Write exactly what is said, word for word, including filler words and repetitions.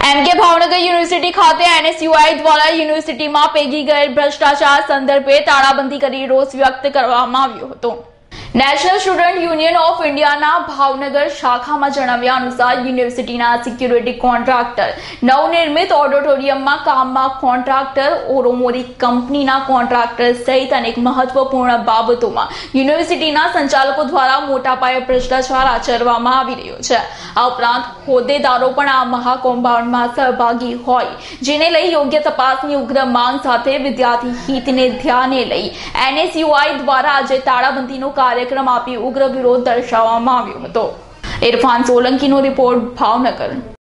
એમ કે ભાવનગર યુનિવર્સિટી ખાતે એનએસયુઆઈ દ્વારા યુનિવર્સિટીમાં પેગી ગયેલ ભ્રષ્ટાચાર સંદર્ભે તાળાબંધી કરી રોષ વ્યક્ત કરવામાં આવ્યો હતો। નેશનલ સ્ટુડન્ટ યુનિયન ઓફ ઇન્ડિયાના ભાવનગર શાખામાં જણાવ્યા અનુસાર યુનિવર્સિટીના સિક્યુરિટી કોન્ટ્રાક્ટર નવનિર્મિત ઓડિટોરિયમમાં કામમાં કોન્ટ્રાક્ટર ઓરોમોરી કંપનીના કોન્ટ્રાક્ટર સહિત અનેક મહત્વપૂર્ણ બાબતોમાં યુનિવર્સિટીના સંચાલકો દ્વારા મોટા પાયે ભ્રષ્ટાચાર આચરવામાં આવી રહ્યો છે। આ ઉપરાંત હોદ્દેદારો પણ આ મહાકૌભાંડમાં સહભાગી હોય, જેને લઈ યોગ્ય તપાસની ઉગ્ર માંગ સાથે વિદ્યાર્થી હિતને ધ્યાને લઈ એનએસયુઆઈ દ્વારા આજે તાળાબંધીનો કાર્ય કાર્યક્રમ આપી ઉગ્ર વિરોધ દર્શાવવામાં આવ્યો હતો। ઇરફાન સોલંકીનો રિપોર્ટ, ભાવનગર।